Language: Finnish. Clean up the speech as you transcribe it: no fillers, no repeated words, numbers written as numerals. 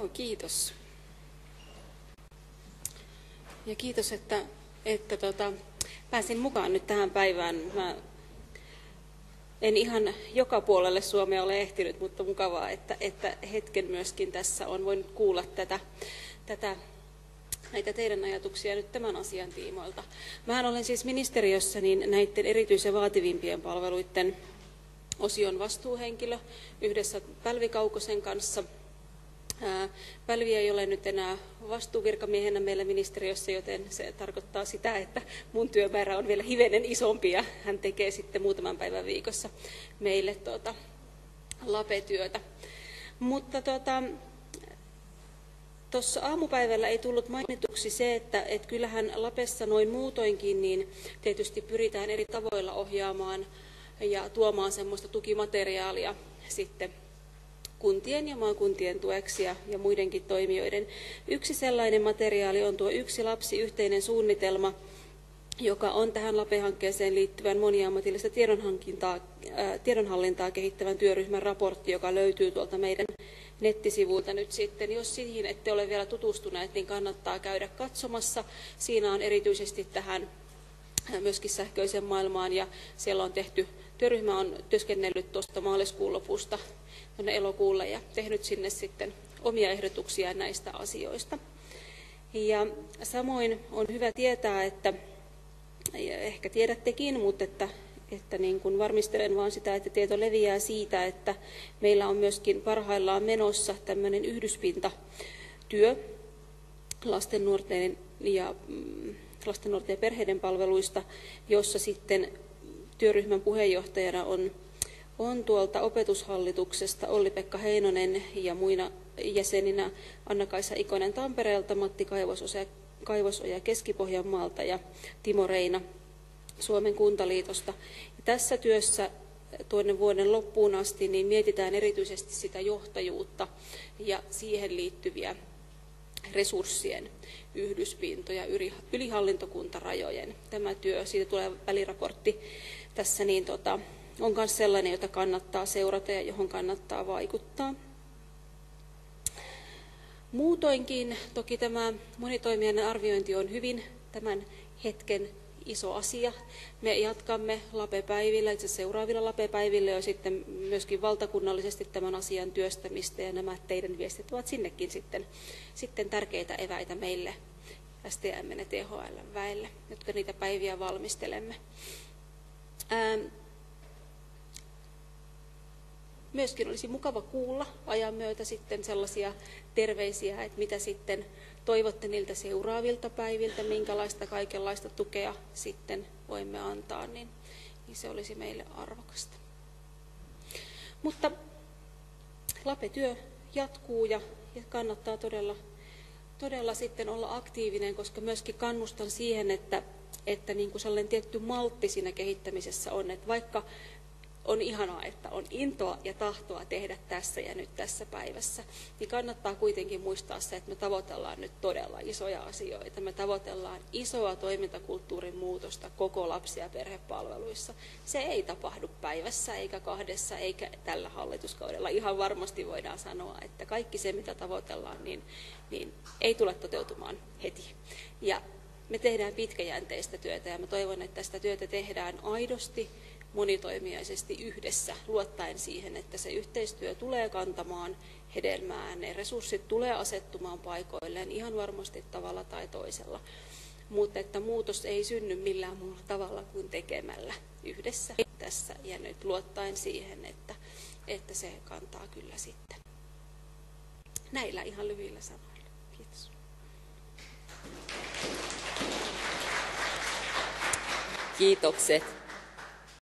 Kiitos. Ja kiitos, että pääsin mukaan nyt tähän päivään. Mä en ihan joka puolelle Suomea ole ehtinyt, mutta mukavaa, että hetken myöskin tässä on voinut kuulla näitä teidän ajatuksia nyt tämän asian tiimoilta. Mähän olen siis ministeriössä näiden erityisen vaativimpien palveluiden osion vastuuhenkilö yhdessä Pälvi Kaukosen kanssa. Pälvi ei ole nyt enää vastuuvirkamiehenä meillä ministeriössä, joten se tarkoittaa sitä, että mun työmäärä on vielä hivenen isompi ja hän tekee sitten muutaman päivän viikossa meille LAPE-työtä. Mutta tuossa aamupäivällä ei tullut mainituksi se, että kyllähän LAPEssa noin muutoinkin niin tietysti pyritään eri tavoilla ohjaamaan ja tuomaan semmoista tukimateriaalia sitten kuntien ja maakuntien tueksi ja muidenkin toimijoiden. Yksi sellainen materiaali on tuo Yksi lapsi yhteinen suunnitelma, joka on tähän LAPE-hankkeeseen liittyvän moniammatillista tiedonhallintaa kehittävän työryhmän raportti, joka löytyy tuolta meidän nettisivuilta nyt sitten. Jos siihen ette ole vielä tutustuneet, niin kannattaa käydä katsomassa. Siinä on erityisesti tähän myöskin sähköiseen maailmaan ja siellä on tehty, työryhmä on työskennellyt tuosta maaliskuun lopusta tuonne elokuulle ja tehnyt sinne sitten omia ehdotuksia näistä asioista. Ja samoin on hyvä tietää, että ehkä tiedättekin, mutta että niin kuin varmistelen vaan sitä, että tieto leviää siitä, että meillä on myöskin parhaillaan menossa tämmöinen yhdyspintatyö lasten, nuorten ja perheiden palveluista, jossa sitten työryhmän puheenjohtajana on tuolta opetushallituksesta Olli-Pekka Heinonen ja muina jäseninä Anna-Kaisa Ikonen Tampereelta, Matti Kaivosoja Keski-Pohjanmaalta ja Timo Reina Suomen Kuntaliitosta. Ja tässä työssä tuonne vuoden loppuun asti niin mietitään erityisesti sitä johtajuutta ja siihen liittyviä resurssien yhdyspintoja yli hallintokuntarajojen. Tämä työ, siitä tulee väliraportti tässä, niin on myös sellainen, jota kannattaa seurata ja johon kannattaa vaikuttaa. Muutoinkin toki tämä monitoimijainen arviointi on hyvin tämän hetken iso asia. Me jatkamme LAPE-päivillä, itse seuraavilla LAPE-päivillä jo sitten myöskin valtakunnallisesti tämän asian työstämistä ja nämä teidän viestit ovat sinnekin sitten tärkeitä eväitä meille STM ja THL väelle, jotka niitä päiviä valmistelemme. Myöskin olisi mukava kuulla ajan myötä sitten sellaisia terveisiä, että mitä sitten toivotte niiltä seuraavilta päiviltä, minkälaista kaikenlaista tukea sitten voimme antaa, niin se olisi meille arvokasta. Mutta LAPE-työ jatkuu ja kannattaa todella sitten olla aktiivinen, koska myöskin kannustan siihen, että niin kuin sellainen tietty maltti siinä kehittämisessä on, että vaikka on ihanaa, että on intoa ja tahtoa tehdä tässä ja nyt tässä päivässä, niin kannattaa kuitenkin muistaa se, että me tavoitellaan nyt todella isoja asioita. Me tavoitellaan isoa toimintakulttuurin muutosta koko lapsi- ja perhepalveluissa. Se ei tapahdu päivässä eikä kahdessa eikä tällä hallituskaudella. Ihan varmasti voidaan sanoa, että kaikki se, mitä tavoitellaan, niin ei tule toteutumaan heti. Ja me tehdään pitkäjänteistä työtä ja mä toivon, että tästä työtä tehdään aidosti, monitoimijaisesti yhdessä, luottaen siihen, että se yhteistyö tulee kantamaan hedelmää, ne resurssit tulee asettumaan paikoilleen ihan varmasti tavalla tai toisella, mutta että muutos ei synny millään muulla tavalla kuin tekemällä yhdessä tässä ja nyt luottaen siihen, että se kantaa kyllä sitten. Näillä ihan lyhyillä sanoilla. Kiitos. Kiitokset.